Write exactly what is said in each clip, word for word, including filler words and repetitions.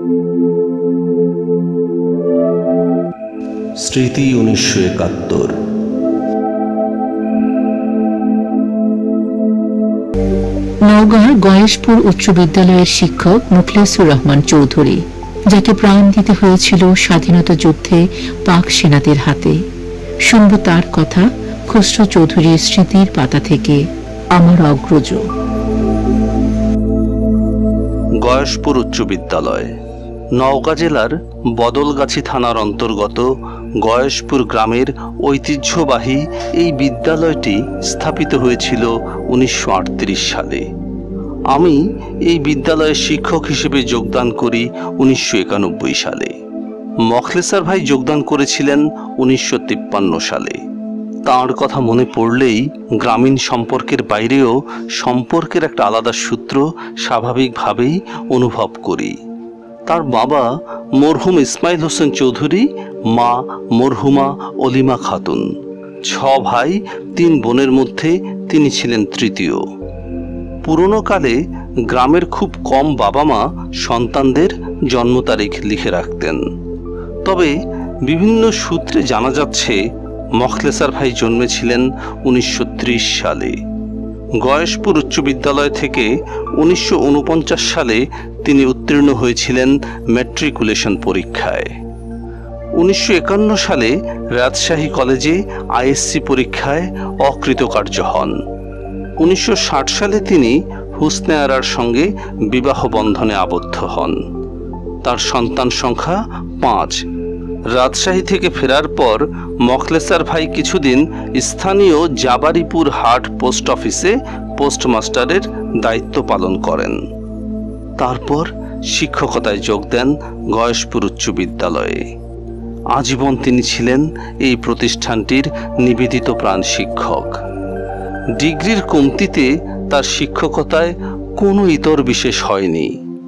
স্মৃতি উনিশশো একাত্তর। নওগাঁর গয়েশপুর উচ্চ বিদ্যালয়ের শিক্ষক মুখলেসুর রহমান চৌধুরী, যাকে প্রাণ দিতে হয়েছিল স্বাধীনতা যুদ্ধে পাক সেনাদের হাতে। শুনব তার কথা খসরু চৌধুরীর স্মৃতির পাতা থেকে। আমার অগ্রজ। গয়েশপুর উচ্চ বিদ্যালয় নওগাঁ জেলার বদলগাছি থানার অন্তর্গত গয়েশপুর গ্রামের ঐতিহ্যবাহী এই বিদ্যালয়টি স্থাপিত হয়েছিল উনিশশো আটত্রিশ সালে। আমি এই বিদ্যালয়ের শিক্ষক হিসেবে যোগদান করি উনিশশো একানব্বই সালে। মখলেসার ভাই যোগদান করেছিলেন উনিশশো তিপ্পান্ন সালে। তাঁর কথা মনে পড়লেই গ্রামীণ সম্পর্কের বাইরেও সম্পর্কের একটা আলাদা সূত্র স্বাভাবিকভাবেই অনুভব করি। তার বাবা মরহুম ইসমাইল হোসেন চৌধুরী, মা মরহুমা অলিমা খাতুন। ছ ভাই তিন বোনের মধ্যে তিনি ছিলেন তৃতীয়। পুরনো কালে গ্রামের খুব কম বাবা মা সন্তানদের জন্ম তারিখ লিখে রাখতেন। তবে বিভিন্ন সূত্রে জানা যাচ্ছে মখলেসার ভাই জন্মেছিলেন উনিশশো ত্রিশ সালে। গয়েশপুর উচ্চ বিদ্যালয় থেকে উনিশশো উনপঞ্চাশ সালে তিনি উত্তীর্ণ হয়েছিলেন ম্যাট্রিকুলেশন পরীক্ষায়। উনিশশো একান্ন সালে রাজশাহী কলেজে আইএসসি পরীক্ষায় অকৃতকার্য হন। উনিশশো ষাট সালে তিনি হুসনে আরার সঙ্গে বিবাহ বন্ধনে আবদ্ধ হন। তার সন্তান সংখ্যা পাঁচ। রাজশাহী থেকে ফেরার পর মখলেসার ভাই কিছুদিন স্থানীয় জাবারিপুর হাট পোস্ট অফিসে পোস্টমাস্টারের দায়িত্ব পালন করেন। তারপর শিক্ষকতায় যোগ দেন গয়েশপুর উচ্চ বিদ্যালয়ে। আজীবন তিনি ছিলেন এই প্রতিষ্ঠানটির নিবেদিত প্রাণ শিক্ষক। ডিগ্রির কমতিতে তার শিক্ষকতায় কোনো ইতর বিশেষ হয়নি।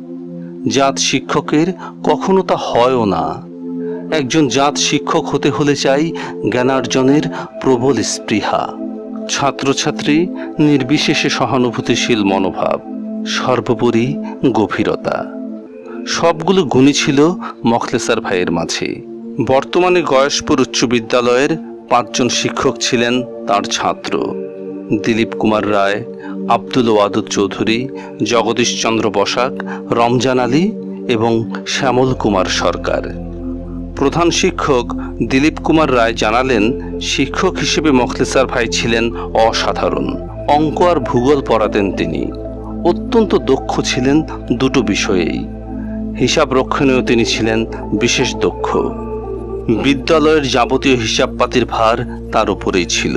জাত শিক্ষকের কখনো তা হয়ও না। একজন জাত শিক্ষক হতে হলে চাই জ্ঞানার্জনের প্রবল স্পৃহা, ছাত্রছাত্রী নির্বিশেষে সহানুভূতিশীল মনোভাব, সর্বোপরি গভীরতা। সবগুলো গুণই ছিল মখলেসার ভাইয়ের মাঝে। বর্তমানে গয়েশপুর উচ্চ বিদ্যালয়ের পাঁচজন শিক্ষক ছিলেন তার ছাত্র: দিলীপ কুমার রায়, আব্দুল ওয়াদুদ চৌধুরী, জগদীশ চন্দ্র বসাক, রমজান আলী এবং শ্যামল কুমার সরকার। প্রধান শিক্ষক দিলীপ কুমার রায় জানালেন, শিক্ষক হিসেবে মখলেসার ভাই ছিলেন অসাধারণ। অঙ্ক আর ভূগোল পড়াতেন তিনি। অত্যন্ত দক্ষ ছিলেন দুটো বিষয়েই। হিসাব রক্ষণেও তিনি ছিলেন বিশেষ দক্ষ। বিদ্যালয়ের যাবতীয় হিসাবপাতির ভার তার উপরেই ছিল।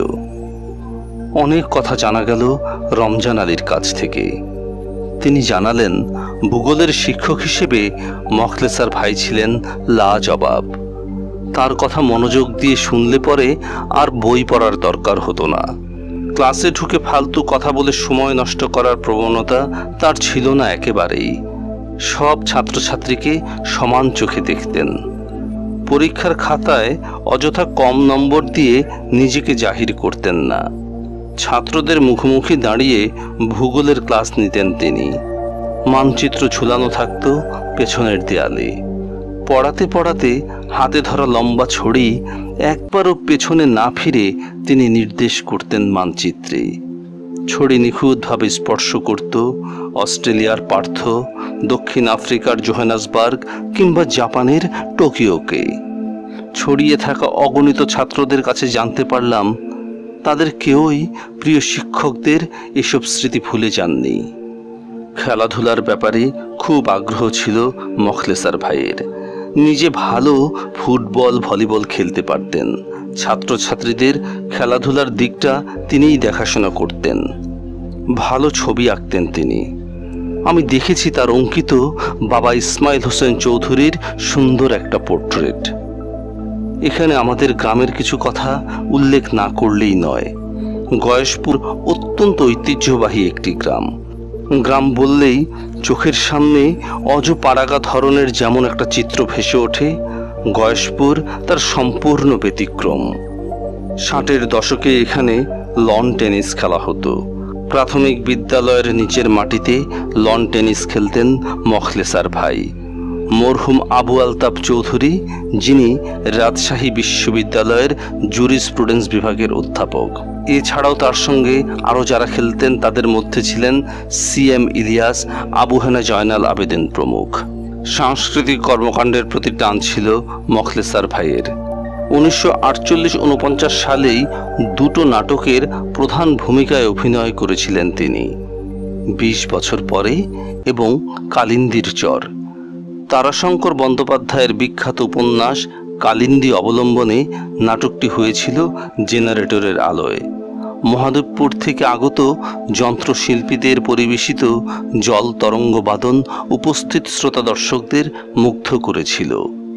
অনেক কথা জানা গেল রমজান আলীর কাছ থেকে। তিনি জানালেন, ভূগোলের শিক্ষক হিসেবে মখলেসার ভাই ছিলেন লাজবাব। তার কথা মনোযোগ দিয়ে শুনলে পরে আর বই পড়ার দরকার হতো না। ক্লাসে ঢুকে ফালতু কথা বলে সময় নষ্ট করার প্রবণতা তার ছিল না একেবারেই। সব ছাত্রছাত্রীকে সমান চোখে দেখতেন। পরীক্ষার খাতায় অযথা কম নম্বর দিয়ে নিজেকে জাহির করতেন না। ছাত্রদের মুখোমুখি দাঁড়িয়ে ভূগোলের ক্লাস নিতেন তিনি। মানচিত্র ঝুলানো থাকত পেছনের দেয়ালে। পড়াতে পড়াতে হাতে ধরা লম্বা ছড়ি একবারও পেছনে না ফিরে তিনি নির্দেশ করতেন মানচিত্রে। ছড়ি নিখুঁতভাবে স্পর্শ করত অস্ট্রেলিয়ার পার্থ, দক্ষিণ আফ্রিকার জোহান্সবার্গ কিংবা জাপানের টোকিওকে। ছড়িয়ে থাকা অগণিত ছাত্রদের কাছে জানতে পারলাম, তাদের কেউই প্রিয় শিক্ষকদের এসব স্মৃতি ভুলে যাননি। খেলাধুলার ব্যাপারে খুব আগ্রহ ছিল মখলেসার ভাইয়ের। নিজে ভালো ফুটবল, ভলিবল খেলতে পারতেন। ছাত্রছাত্রীদের খেলাধুলার দিকটা তিনিই দেখাশোনা করতেন। ভালো ছবি আঁকতেন তিনি। আমি দেখেছি তার অঙ্কিত বাবা ইসমাইল হোসেন চৌধুরীর সুন্দর একটা পোর্ট্রেট। এখানে আমাদের গ্রামের কিছু কথা উল্লেখ না করলেই নয়। গয়েশপুর অত্যন্ত ঐতিহ্যবাহী একটি গ্রাম। গ্রাম বললেই চোখের সামনে অজপাড়াগা ধরনের যেমন একটা চিত্র ভেসে ওঠে, গয়েশপুর তার সম্পূর্ণ ব্যতিক্রম। ষাটের দশকে এখানে লন টেনিস খেলা হতো। প্রাথমিক বিদ্যালয়ের নিচের মাটিতে লন টেনিস খেলতেন মখলেসার ভাই। মরহুম আবু আলতাফ চৌধুরী, যিনি রাজশাহী বিশ্ববিদ্যালয়ের জুরিসপ্রুডেন্স বিভাগের অধ্যাপক। এছাড়াও তার সঙ্গে আরও যারা খেলতেন তাদের মধ্যে ছিলেন সি এম ইলিয়াস, আবু হেনা জয়নাল আবেদিন প্রমুখ। সাংস্কৃতিক কর্মকাণ্ডের প্রতি টান ছিল মখলেসার ভাইয়ের। উনিশশো আটচল্লিশ উনপঞ্চাশ সালেই দুটো নাটকের প্রধান ভূমিকায় অভিনয় করেছিলেন তিনি। বিশ বছর পরে এবং কালিন্দির চর, তারাশঙ্কর বন্দ্যোপাধ্যায়ের বিখ্যাত উপন্যাস কালিন্দী অবলম্বনে নাটকটি হয়েছিল জেনারেটরের আলোয়। মহাদেবপুর থেকে আগত যন্ত্রশিল্পীদের পরিবেশিত জল তরঙ্গ বাদন উপস্থিত শ্রোতা দর্শকদের মুগ্ধ করেছিল।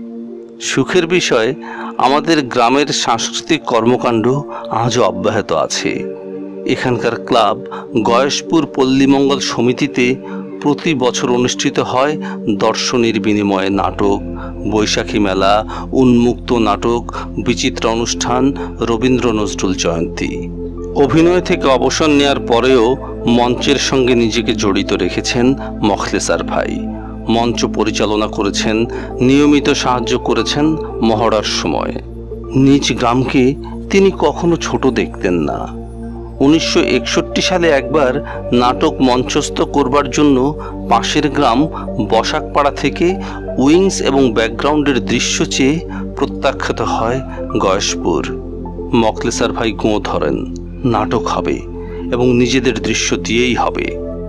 সুখের বিষয়, আমাদের গ্রামের সাংস্কৃতিক কর্মকাণ্ড আজও অব্যাহত আছে। এখানকার ক্লাব গয়েশপুর পল্লীমঙ্গল সমিতিতে প্রতি বছর অনুষ্ঠিত হয় দর্শনীর বিনিময়ে নাটক, বৈশাখী মেলা, উন্মুক্ত নাটক, বিচিত্র অনুষ্ঠান, রবীন্দ্র নজরুল জয়ন্তী। অভিনয় থেকে অবসর নেয়ার পরেও মঞ্চের সঙ্গে নিজেকে জড়িত রেখেছেন মখলেসার ভাই। মঞ্চ পরিচালনা করেছেন, নিয়মিত সাহায্য করেছেন মহড়ার সময়। নিজ গ্রামকে তিনি কখনো ছোট দেখতেন না। উনিশশো একষট্টি সালে একবার নাটক মঞ্চস্থ করবার জন্য পাশের গ্রাম বসাকপাড়া থেকে উইংস এবং ব্যাকগ্রাউন্ডের দৃশ্য চেয়ে প্রত্যাখ্যাত হয় গয়েশপুর। মখলেসার ভাই গোঁ ধরেন, নাটক হবে এবং নিজেদের দৃশ্য দিয়েই হবে।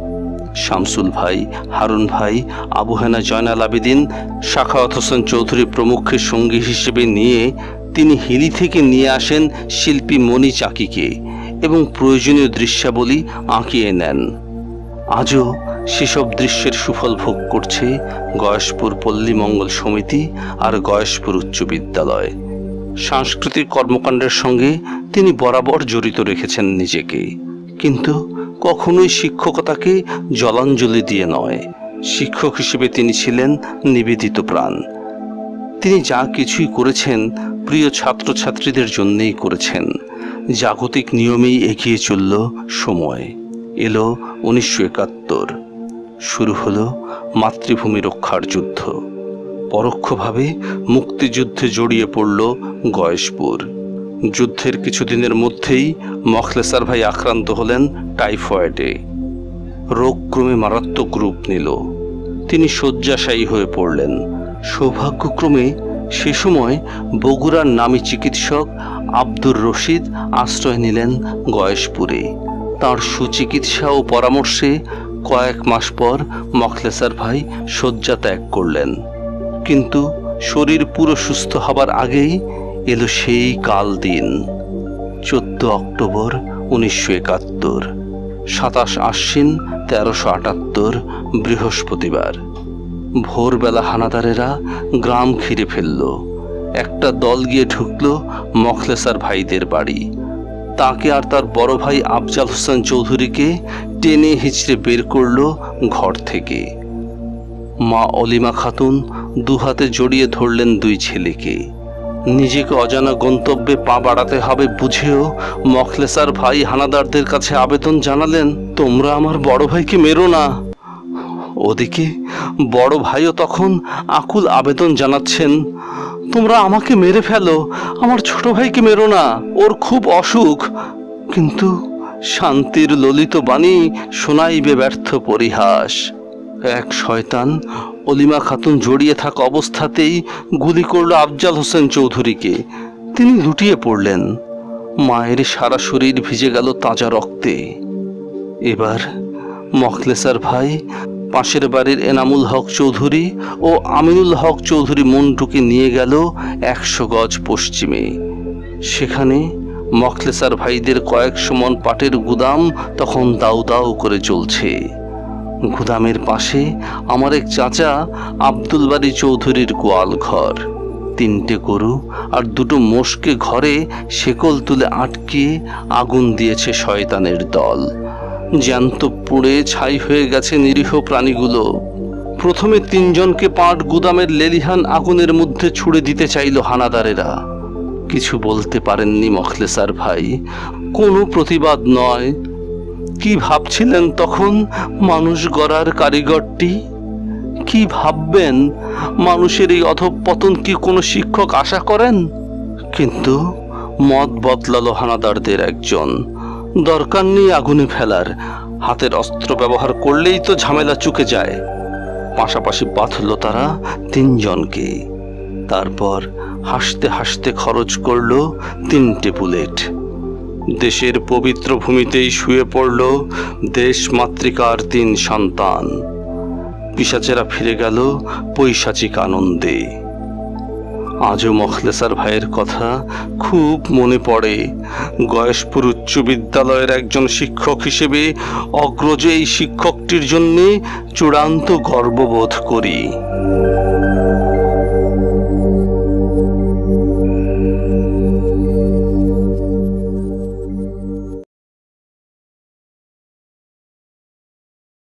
শামসুল ভাই, হারুন ভাই, আবু হেনা জয়নাল আবেদিন, সাখাওয়াত হোসেন চৌধুরী প্রমুখের সঙ্গী হিসেবে নিয়ে তিনি হিলি থেকে নিয়ে আসেন শিল্পী মণি চাকিকে এবং প্রয়োজনীয় দৃশ্যাবলী আঁকিয়ে নেন। আজও সেসব দৃশ্যের সুফল ভোগ করছে গয়েশপুর পল্লীমঙ্গল সমিতি আর গয়েশপুর উচ্চ বিদ্যালয়। সাংস্কৃতিক কর্মকাণ্ডের সঙ্গে তিনি বরাবর জড়িত রেখেছেন নিজেকে, কিন্তু কখনোই শিক্ষকতাকে জলাঞ্জলি দিয়ে নয়। শিক্ষক হিসেবে তিনি ছিলেন নিবেদিত প্রাণ। তিনি যা কিছুই করেছেন প্রিয় ছাত্রছাত্রীদের জন্যেই করেছেন। জাগতিক নিয়মেই এগিয়ে চলল সময়। এলো উনিশশো একাত্তর, শুরু হলো মাতৃভূমি রক্ষার যুদ্ধ। পরোক্ষভাবে মুক্তিযুদ্ধে জড়িয়ে পড়ল গয়েশপুর। যুদ্ধের কিছুদিনের মধ্যেই মখলেসার ভাই আক্রান্ত হলেন টাইফয়েডে। রোগ ক্রমে মারাত্মক রূপ নিল। তিনি শয্যাশায়ী হয়ে পড়লেন। সৌভাগ্যক্রমে সে সময় বগুড়ার নামী চিকিৎসক আব্দুর রশিদ আশ্রয় নিলেন গয়েশপুরে। তাঁর সুচিকিৎসা ও পরামর্শে কয়েক মাস পর মখলেসার ভাই শয্যা ত্যাগ করলেন। কিন্তু শরীর পুরো সুস্থ হবার আগেই এলো সেই কাল দিন, চোদ্দ অক্টোবর উনিশশো একাত্তর, সাতাশ আশ্বিন তেরোশো আটাত্তর, বৃহস্পতিবার। ভোরবেলা হানাদারেরা গ্রাম ঘিরে ফেলল। একটা দল গিয়ে ঢুকল মখলেসার ভাইদের বাড়ি। তাকে আর তার বড় ভাই আফজাল হোসেন চৌধুরীকে টেনে হিচড়ে বের করল ঘর থেকে। মা অলিমা খাতুন দুহাতে জড়িয়ে ধরলেন দুই ছেলেকে। নিজেকে অজানা গন্তব্যে পা বাড়াতে হবে বুঝেও মখলেসার ভাই হানাদারদের কাছে আবেদন জানালেন, তোমরা আমার বড় ভাইকে মেরো না। ওদিকে বড় ভাইও তখন আকুল আবেদন জানাচ্ছেন, তোমরা আমাকে মেরে ফেলো, আমার ছোট ভাইকে মেরো না, ওর খুব অসুখ। কিন্তু শান্তির ললিত বাণী শোনাইবে ব্যর্থ পরিহাস। এক শয়তান অলিমা খাতুন জড়িয়ে থাকা অবস্থাতেই গুলি করল আফজাল হোসেন চৌধুরীকে। তিনি লুটিয়ে পড়লেন। মায়ের সারা শরীর ভিজে গেল তাজা রক্তে। এবার মখলেসার ভাই পাশের বাড়ির এনামুল হক চৌধুরী ও আমিনুল হক চৌধুরী মন্টুকে নিয়ে গেল একশো গজ পশ্চিমে। সেখানে মখলেসার ভাইদের কয়েকশো মন পাটের গুদাম তখন দাউ দাউ করে চলছে। গুদামের পাশে আমার এক চাচা আব্দুল বারী চৌধুরীর গোয়াল ঘর। তিনটে গরু আর দুটো মোষকে ঘরে শেকল তুলে আটকে আগুন দিয়েছে শয়তানের দল। জ্যান্ত পুড়ে ছাই হয়ে গেছে নিরীহ প্রাণীগুলো। প্রথমে তিনজনকে পাট গুদামের লেলিহান আগুনের মধ্যে ছুড়ে দিতে চাইল হানাদারেরা। কিছু বলতে পারেননি মখলেসার ভাই, কোনো প্রতিবাদ নয়। কি ভাবছিলেন তখন মানুষ গড়ার কারিগরটি? কি ভাববেন? মানুষের এই অধঃপতন কি কোনো শিক্ষক আশা করেন? কিন্তু মত বদলালো হানাদারদের একজন। দরকার নেই আগুনে ফেলার, হাতের অস্ত্র ব্যবহার করলেই তো ঝামেলা চুকে যায়। পাশাপাশি বাঁধল তারা তিনজনকে। তারপর হাসতে হাসতে খরচ করলো তিনটে বুলেট। দেশের পবিত্র ভূমিতেই শুয়ে পড়ল দেশ মাতৃকার তিন সন্তান। পিশাচেরা ফিরে গেল পৈশাচিক আনন্দে। আজও মখলেসার ভাইয়ের কথা খুব মনে পড়ে। গয়েশপুর উচ্চ বিদ্যালয়ের একজন শিক্ষক হিসেবে অগ্রজ এই শিক্ষকটির জন্যে চূড়ান্ত গর্ববোধ করি।